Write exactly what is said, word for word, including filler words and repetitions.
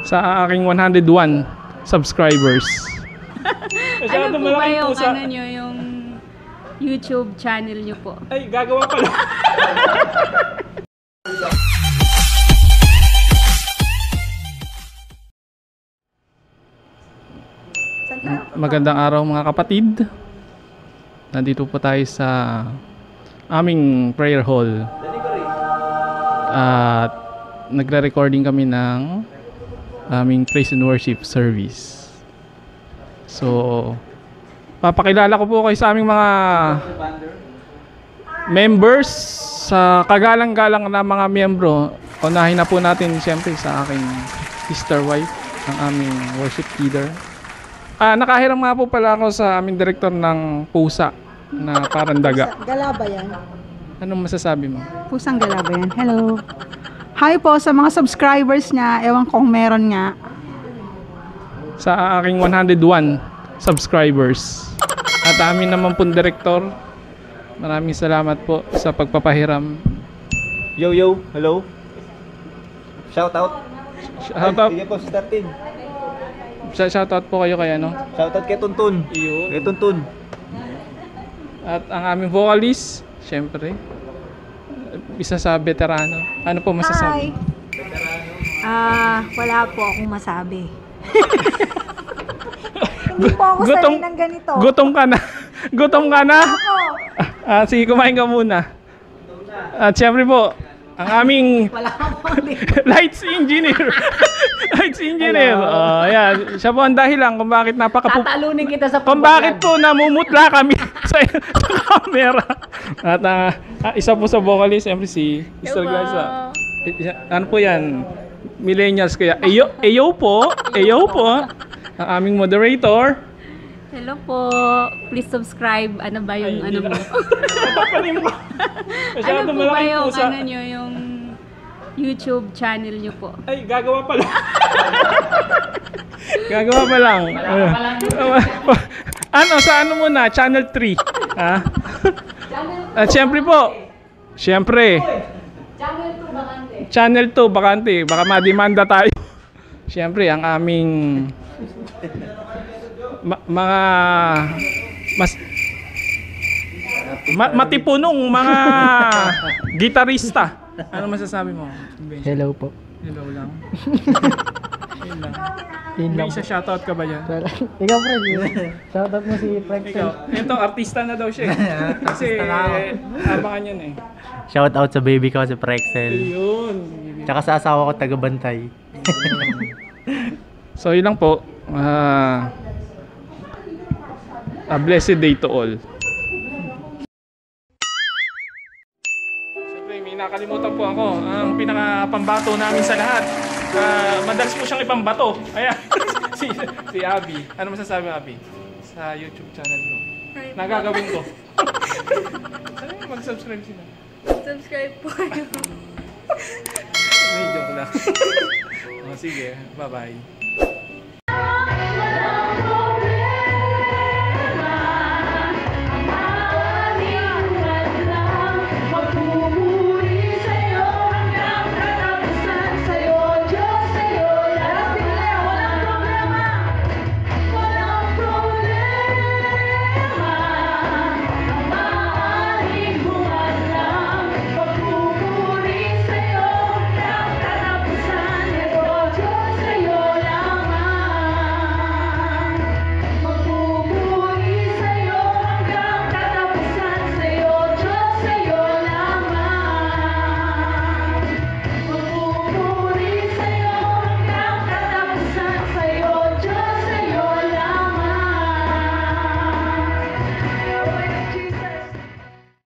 sa aking one hundred one subscribers. Ano po ba yung, sa... ano nyo, yung YouTube channel nyo po? Ay, gagawa pala. Magandang araw mga kapatid. Nandito po tayo sa aming prayer hall. At nagre-recording kami ng aming praise and worship service. So, papakilala ko po kayo sa aming mga members, sa kagalang-galang na mga miyembro. Unahin na po natin siyempre sa aking sister wife, ang aming worship leader. Ah, nakahiram nga po pala ako sa aming director ng pusa na parang daga. Galaba yan. Anong masasabi mo? Pusang galaba yan. Hello. Hi po sa mga subscribers niya. Ewan kong meron nga. Sa aking one hundred one subscribers. At amin naman pong director. Maraming salamat po sa pagpapahiram. Yo yo, hello. Shout out. Shout out. Sige po, starting. Shoutout po kayo kay ano? Shoutout kay Tuntun. Iyon. Kay Tuntun. At ang aming vocalist, syempre, isa sa veterano. Ano po masasabi? Hi! Ah, uh, wala po akong masabi. Hindi po ako gutom, sanay ng ganito. Gutom ka na. Gutom ka na? Ako! Ah, sige, kumain ka muna. At syempre po, ang aming lights engineer. Lights engineer. Oh, ayan. Siya po ang dahilan kung bakit napaka Tatalunin kita sa kung bakit po namumutla kami sa, sa camera. At uh, uh, isa po sa vocalist, siyempre si mister Garza. Ano po yan? Millennials kaya. Eyo, eyo po. Eyo po. Ang aming moderator. Hello po. Please subscribe. Ano ba yung Ay, ano mo? Papanim mo. Ano po ba yung ano nyo, yung YouTube channel nyo po? Ay, gagawa pa lang. Gagawa pa lang. Ano, sa ano muna? Channel three. Ha? At syempre po, syempre, Channel two bakante. Channel two bakante. Baka mademanda tayo. Syempre, ang aming ma mga mas ma matipunong mga gitarista. Ano masasabi mo? Hello po. Hello lang. Yun lang. Yun May lang isa shoutout ka ba yan? Ikaw, Fred. Shoutout mo si Prexel. Ikaw. Ito, artista na daw siya. Kasi abangan yan eh. Shoutout sa baby ko, si Prexel. Yun. Tsaka sa asawa ko, taga-bantay. So yun lang po. Uh, a blessed day to all. Siyempre, may nakalimutan po ako. Ang pinaka-pambato namin sa lahat. Uh, madalas po siyang ipambato. Ayan. si, si Abby. Ano masasabi, Abby? Sa YouTube channel mo. Nagagawin ko. Ano yung mag-subscribe sila? Subscribe po kayo. May joke lang. O, sige. Bye-bye.